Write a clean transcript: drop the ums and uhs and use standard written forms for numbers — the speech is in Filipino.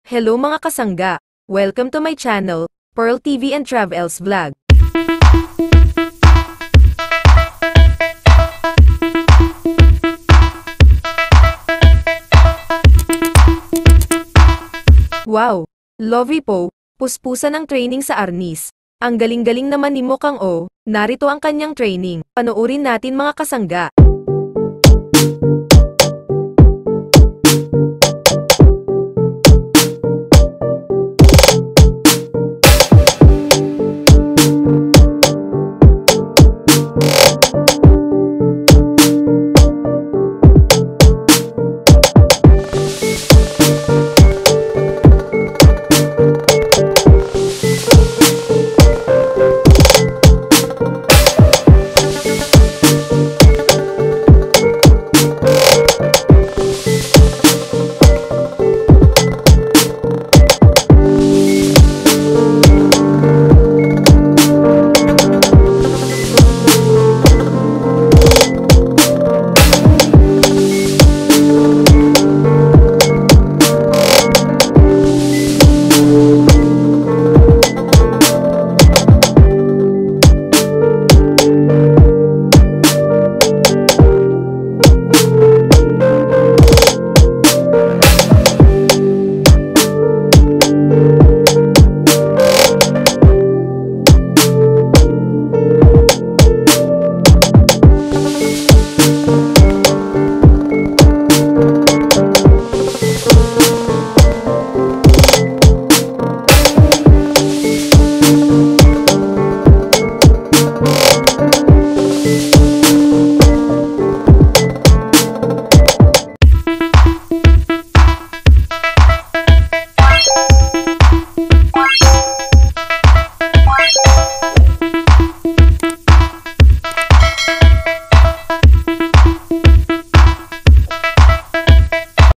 Hello mga kasangga! Welcome to my channel, Pearl TV and Travels Vlog. Wow! LOVI POE, puspusan ang training sa Arnis. Ang galing-galing naman ni Mokang o, narito ang kanyang training. Panoorin natin mga kasangga.